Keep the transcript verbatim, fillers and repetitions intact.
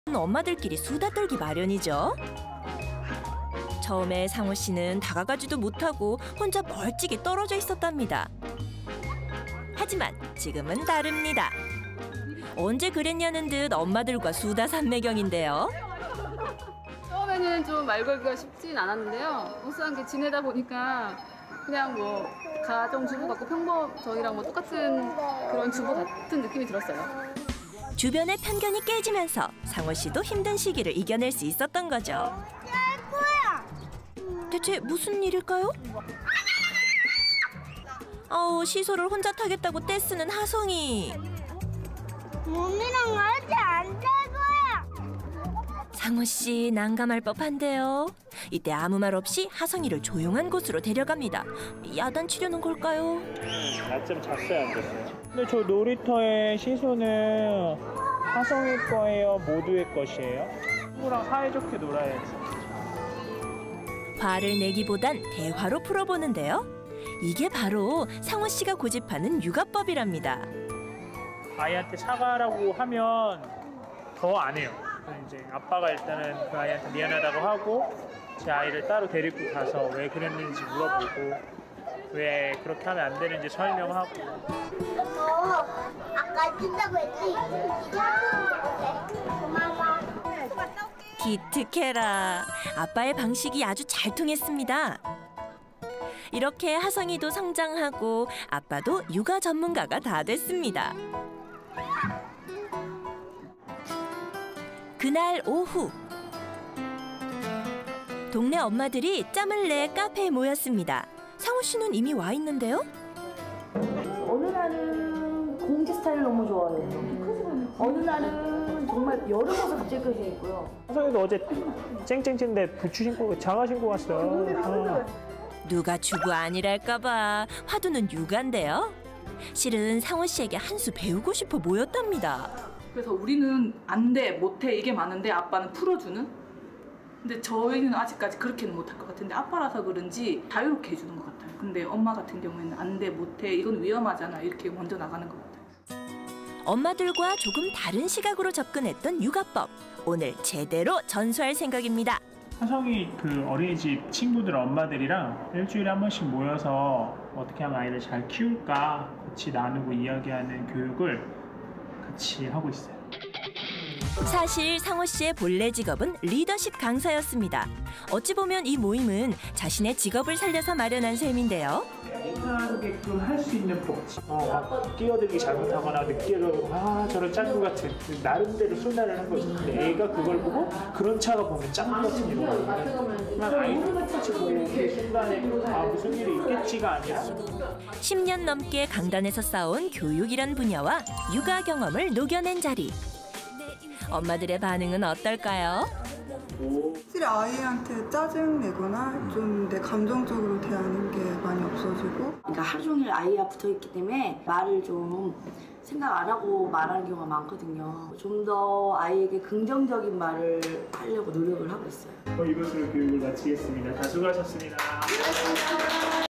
엄마들끼리 수다 떨기 마련이죠. 처음에 상호 씨는 다가가지도 못하고 혼자 멀찍이 떨어져 있었답니다. 하지만 지금은 다릅니다. 언제 그랬냐는 듯 엄마들과 수다 산매경인데요. 처음에는 좀 말 걸기가 쉽진 않았는데요. 우수하게 지내다 보니까 그냥 뭐 가정 주부 같고 평범 저희랑 뭐 똑같은 그런 주부 같은 느낌이 들었어요. 주변의 편견이 깨지면서 상호 씨도 힘든 시기를 이겨낼 수 있었던 거죠. 대체 무슨 일일까요? 아우, 시소를 혼자 타겠다고 떼쓰는 하성이. 몸이랑 같이 안 될 거야. 상호 씨 난감할 법한데요. 이때 아무 말 없이 하성이를 조용한 곳으로 데려갑니다. 야단치려는 걸까요? 낮잠 잤어요, 안 잤어요? 근데 저 놀이터의 시소는 하성이 거예요? 모두의 것이에요? 친구랑 사이좋게 놀아야지. 화를 내기보단 대화로 풀어보는데요. 이게 바로 상호 씨가 고집하는 육아법이랍니다. 아이한테 사과라고 하면 더 안 해요. 이제 아빠가 일단은 그 아이한테 미안하다고 하고 제 아이를 따로 데리고 가서 왜 그랬는지 물어보고 왜 그렇게 하면 안 되는지 설명하고. 너 아까 준다고 했지? 고마워. 기특해라. 아빠의 방식이 아주 잘 통했습니다. 이렇게 하성이도 성장하고 아빠도 육아 전문가가 다 됐습니다. 그날 오후 동네 엄마들이 짬을 내 카페에 모였습니다. 상호 씨는 이미 와 있는데요. 어느 날은 공기 스타일 너무 좋아해요. 어느 날은 정말 여름옷을 갑자기 입고 있고요. 하성이도 어제 쨍쨍쨍인데 부츠 신고 장화 신고 왔어요. 아. 누가 주부 아니랄까 봐 화두는 육아인데요. 실은 상호 씨에게 한 수 배우고 싶어 모였답니다. 그래서 우리는 안 돼, 못 해 이게 많은데 아빠는 풀어주는? 근데 저희는 아직까지 그렇게는 못할 것 같은데 아빠라서 그런지 자유롭게 해주는 것 같아요. 근데 엄마 같은 경우에는 안 돼, 못 해, 이건 위험하잖아 이렇게 먼저 나가는 것 같아요. 엄마들과 조금 다른 시각으로 접근했던 육아법. 오늘 제대로 전수할 생각입니다. 하성이 그 어린이집 친구들 엄마들이랑 일주일에 한 번씩 모여서 어떻게 하면 아이를 잘 키울까 같이 나누고 이야기하는 교육을 같이 하고 있어요. 사실 상호 씨의 본래 직업은 리더십 강사였습니다. 어찌 보면 이 모임은 자신의 직업을 살려서 마련한 셈인데요. 행하게끔 할 수 있는 법칙. 어, 끼어들기 잘못하거나 늦게로 아 저런 짱구 같은 나름대로 순환을 한 거죠. 근데 애가 그걸 보고 그런 차가 보면 짱구 같은 이런 거. 아이들 같이 보고 그 순간에 아 무슨 일이 있겠지가 아니라. 십 년 넘게 강단에서 쌓아온 교육이란 분야와 육아 경험을 녹여낸 자리. 엄마들의 반응은 어떨까요? 확실히 아이한테 짜증내거나 좀 내 감정적으로 대하는 게 많이 없어지고. 그러니까 하루 종일 아이와 붙어 있기 때문에 말을 좀 생각 안 하고 말하는 경우가 많거든요. 좀 더 아이에게 긍정적인 말을 하려고 노력을 하고 있어요. 어, 이것으로 교육을 마치겠습니다. 다 수고하셨습니다.